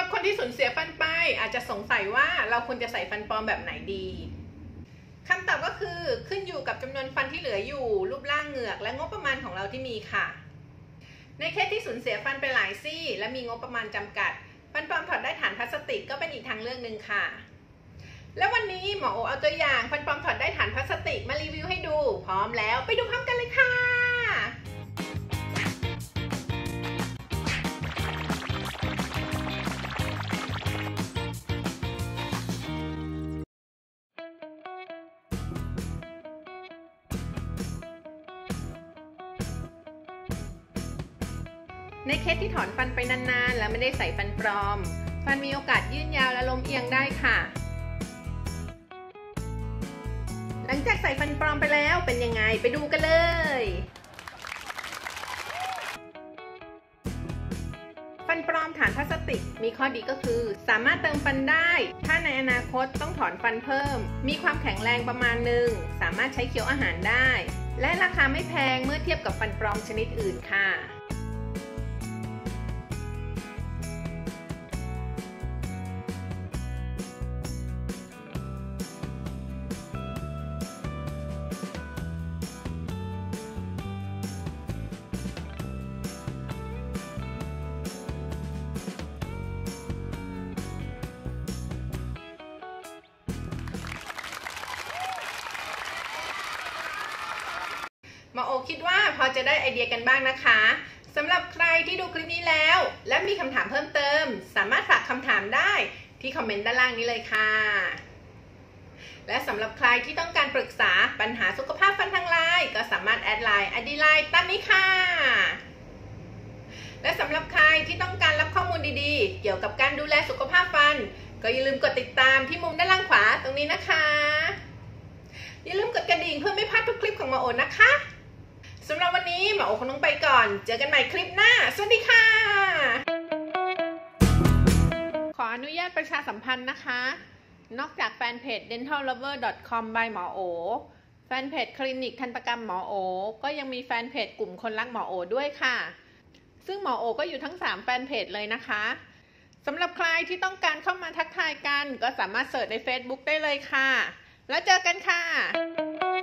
รับคนที่สูญเสียฟันไปอาจจะสงสัยว่าเราควรจะใส่ฟันปลอมแบบไหนดีคำตอบก็คือขึ้นอยู่กับจำนวนฟันที่เหลืออยู่รูปร่างเหงือกและงบประมาณของเราที่มีค่ะในเคสที่สูญเสียฟันไปหลายซี่และมีงบประมาณจำกัดฟันปลอมถอดได้ฐานพลาสติกก็เป็นอีกทางเลือกหนึ่งค่ะและวันนี้หมอโอเอาตัวอย่างฟันปลอมถอดได้ฐานพลาสติกมารีวิวให้ดูพร้อมแล้วไปดูพร้อมกันเลยค่ะในเคสที่ถอนฟันไปนานๆแล้วไม่ได้ใส่ฟันปลอมฟันมีโอกาสยืดยาวและล้มเอียงได้ค่ะหลังจากใส่ฟันปลอมไปแล้วเป็นยังไงไปดูกันเลยฟันปลอมฐานพลาสติกมีข้อดีก็คือสามารถเติมฟันได้ถ้าในอนาคตต้องถอนฟันเพิ่มมีความแข็งแรงประมาณหนึ่งสามารถใช้เคี้ยวอาหารได้และราคาไม่แพงเมื่อเทียบกับฟันปลอมชนิดอื่นค่ะหมอโอคิดว่าพอจะได้ไอเดียกันบ้างนะคะสำหรับใครที่ดูคลิปนี้แล้วและมีคำถามเพิ่มเติมสามารถฝากคำถามได้ที่คอมเมนต์ด้านล่างนี้เลยค่ะและสำหรับใครที่ต้องการปรึกษาปัญหาสุขภาพฟันทางไลน์ก็สามารถแอดไลน์ ID ไลน์ตามนี้ค่ะและสำหรับใครที่ต้องการรับข้อมูลดีๆเกี่ยวกับการดูแลสุขภาพฟันก็อย่าลืมกดติดตามที่มุมด้านล่างขวาตรงนี้นะคะอย่าลืมกดกระดิ่งเพื่อไม่พลาดทุกคลิปของหมอโอนะคะสำหรับวันนี้หมอโอคงต้องไปก่อนเจอกันใหม่คลิปหน้าสวัสดีค่ะขออนุญาตประชาสัมพันธ์นะคะนอกจากแฟนเพจ dentallover.com by หมอโอแฟนเพจคลินิกทันตกรรมหมอโอก็ยังมีแฟนเพจกลุ่มคนรักหมอโอด้วยค่ะซึ่งหมอโอก็อยู่ทั้ง3แฟนเพจเลยนะคะสำหรับใครที่ต้องการเข้ามาทักทายกันก็สามารถเสิร์ชใน Facebook ได้เลยค่ะแล้วเจอกันค่ะ